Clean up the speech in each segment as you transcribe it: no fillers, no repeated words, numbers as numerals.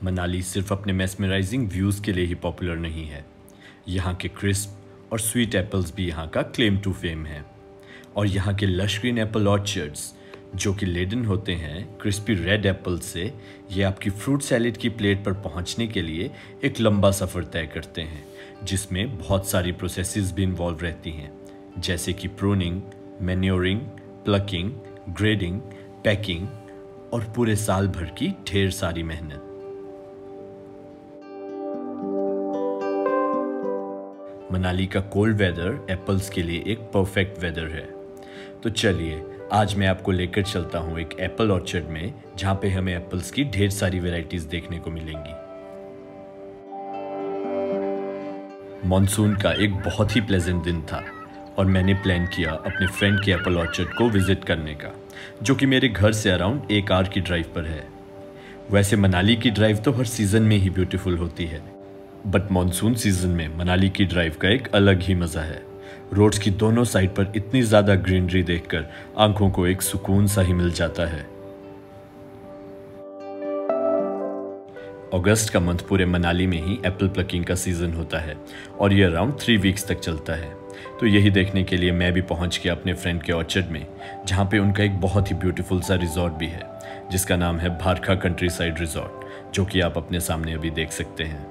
मनाली सिर्फ अपने mesmerising views के लिए ही पॉपुलर नहीं है। यहाँ के क्रिस्प और स्वीट एप्पल्स भी यहाँ का क्लेम टू फेम है। और यहाँ के लश ग्रीन एप्पल ऑर्चर्ड्स जो कि लेडन होते हैं क्रिस्पी रेड एप्पल से, ये आपकी फ्रूट सैलेड की प्लेट पर पहुँचने के लिए एक लंबा सफ़र तय करते हैं, जिसमें बहुत सारी प्रोसेसेस भी इन्वॉल्व रहती हैं, जैसे कि pruning, manuring, plucking, grading, packing और पूरे साल भर की ढेर सारी मेहनत। मनाली का कोल्ड वेदर एप्पल्स के लिए एक परफेक्ट वेदर है। तो चलिए आज मैं आपको लेकर चलता हूँ एक एप्पल ऑर्चर्ड में, जहाँ पे हमें एप्पल्स की ढेर सारी वैरायटीज देखने को मिलेंगी। मॉनसून का एक बहुत ही प्लेजेंट दिन था और मैंने प्लान किया अपने फ्रेंड के एप्पल ऑर्चर्ड को विजिट करने का, जो कि मेरे घर से अराउंड 1 आवर की ड्राइव पर है। वैसे मनाली की ड्राइव तो हर सीज़न में ही ब्यूटीफुल होती है, बट मॉनसून सीजन में मनाली की ड्राइव का एक अलग ही मज़ा है। रोड्स की दोनों साइड पर इतनी ज़्यादा ग्रीनरी देखकर आंखों को एक सुकून सा ही मिल जाता है। अगस्त का मंथ पूरे मनाली में ही एप्पल प्लकिंग का सीज़न होता है और ये अराउंड 3 वीक्स तक चलता है। तो यही देखने के लिए मैं भी पहुंच गया अपने फ्रेंड के ऑर्चर्ड में, जहां पे उनका एक बहुत ही ब्यूटीफुल सा रिजॉर्ट भी है, जिसका नाम है भारखा कंट्री साइड रिजॉर्ट, जो कि आप अपने सामने अभी देख सकते हैं।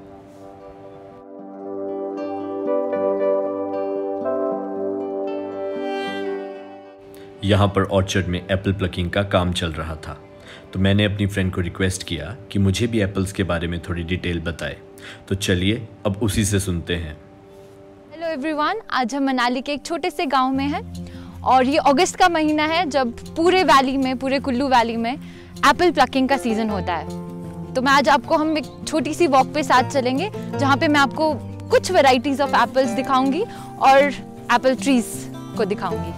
यहाँ पर ऑर्चर्ड में एप्पल प्लकिंग का काम चल रहा था, तो मैंने अपनी फ्रेंड को रिक्वेस्ट किया कि मुझे भी एप्पल्स के बारे में थोड़ी डिटेल बताए। तो चलिए अब उसी से सुनते हैं। हेलो एवरीवन, आज हम मनाली के एक छोटे से गांव में हैं और ये अगस्त का महीना है, जब पूरे वैली में, पूरे कुल्लू वैली में एप्पल प्लकिंग का सीज़न होता है। तो मैं आज आपको, हम एक छोटी सी वॉक पे साथ चलेंगे, जहाँ पे मैं आपको कुछ वेराइटीज़ ऑफ एप्पल्स दिखाऊंगी और एप्पल ट्रीज को दिखाऊंगी।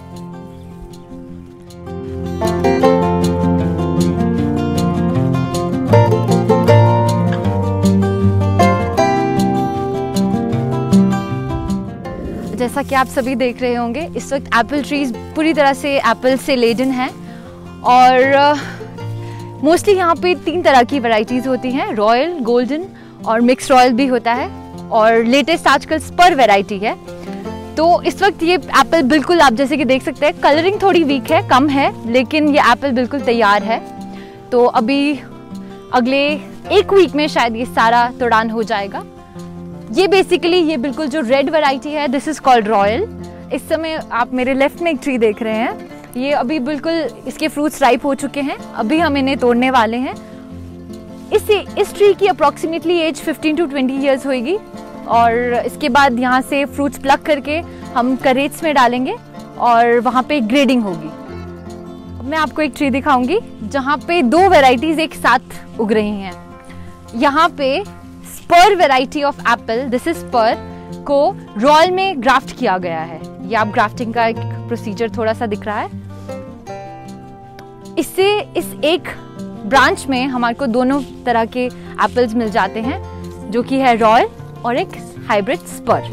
जैसा कि आप सभी देख रहे होंगे, इस वक्त एप्पल ट्रीज पूरी तरह से एप्पल से लेडन हैं और मोस्टली यहाँ पे 3 तरह की वैरायटीज़ होती हैं, रॉयल, गोल्डन और मिक्स रॉयल भी होता है, और लेटेस्ट आजकल स्पर वैरायटी है। तो इस वक्त ये एप्पल बिल्कुल, आप जैसे कि देख सकते हैं, कलरिंग थोड़ी वीक है, कम है, लेकिन ये एप्पल बिल्कुल तैयार है। तो अभी अगले 1 वीक में शायद ये सारा तोड़ान हो जाएगा। ये बेसिकली, ये बिल्कुल जो रेड वैरायटी है, दिस इज़ कॉल्ड रॉयल। इस समय आप मेरे लेफ्ट में एक ट्री देख रहे हैं, ये अभी बिल्कुल इसके फ्रूट्स राइप हो चुके हैं, अभी हम इन्हें तोड़ने वाले हैं। इस ट्री की अप्रॉक्सीमेटली एज 15 to 20 ईयर्स होगी और इसके बाद यहाँ से फ्रूट्स प्लक करके हम करेट्स में डालेंगे और वहाँ पे ग्रेडिंग होगी। अब मैं आपको एक ट्री दिखाऊंगी जहाँ पे 2 वेराइटीज़ एक साथ उग रही हैं। यहाँ पे spur variety of apple, this is spur, को रॉयल में ग्राफ्ट किया गया है। ये आप ग्राफ्टिंग का एक प्रोसीजर थोड़ा सा दिख रहा है। इससे इस एक ब्रांच में हमारे को दोनों तरह के एप्पल्स मिल जाते हैं, जो कि है रॉयल और एक हाइब्रिड स्पर।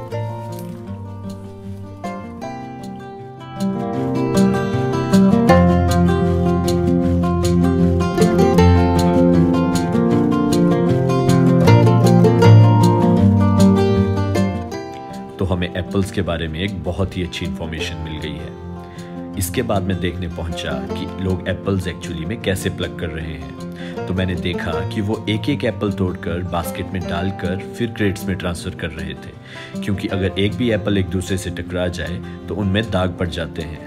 तो हमें एप्पल्स के बारे में एक बहुत ही अच्छी इन्फॉर्मेशन मिल गई है। इसके बाद मैं देखने पहुंचा कि लोग एप्पल्स एक्चुअली में कैसे प्लग कर रहे हैं। तो मैंने देखा कि वो एक एक एप्पल तोड़कर बास्केट में डालकर फिर क्रेट्स में ट्रांसफ़र कर रहे थे, क्योंकि अगर एक भी एप्पल एक दूसरे से टकरा जाए तो उनमें दाग पड़ जाते हैं।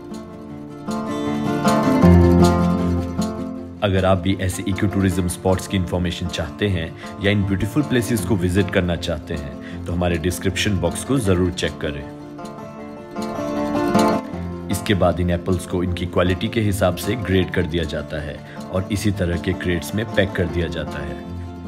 अगर आप भी ऐसे इको टूरिज्म स्पॉट्स की इन्फॉर्मेशन चाहते हैं या इन ब्यूटीफुल प्लेसेस को विजिट करना चाहते हैं, तो हमारे डिस्क्रिप्शन बॉक्स को ज़रूर चेक करें। इसके बाद इन एप्पल्स को इनकी क्वालिटी के हिसाब से ग्रेड कर दिया जाता है और इसी तरह के क्रेट्स में पैक कर दिया जाता है।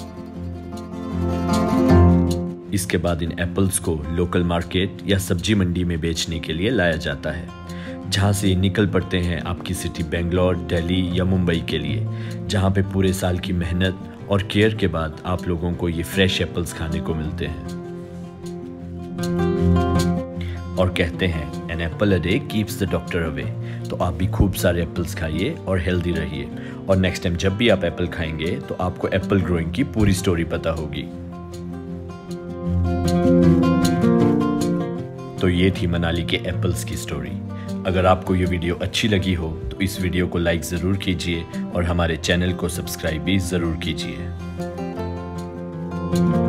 इसके बाद इन एप्पल्स को लोकल मार्केट या सब्जी मंडी में बेचने के लिए लाया जाता है, जहाँ से ये निकल पड़ते हैं आपकी सिटी बेंगलोर, दिल्ली या मुंबई के लिए, जहाँ पे पूरे साल की मेहनत और केयर के बाद आप लोगों को ये फ्रेश एप्पल्स खाने को मिलते हैं। और कहते हैं an apple a day keeps the doctor away. तो आप भी खूब सारे एप्पल्स खाइए और हेल्दी रहिए, और नेक्स्ट टाइम जब भी आप एप्पल खाएंगे तो आपको एप्पल ग्रोइंग की पूरी स्टोरी पता होगी। तो ये थी मनाली के एप्पल्स की स्टोरी। अगर आपको ये वीडियो अच्छी लगी हो तो इस वीडियो को लाइक ज़रूर कीजिए और हमारे चैनल को सब्सक्राइब भी ज़रूर कीजिए।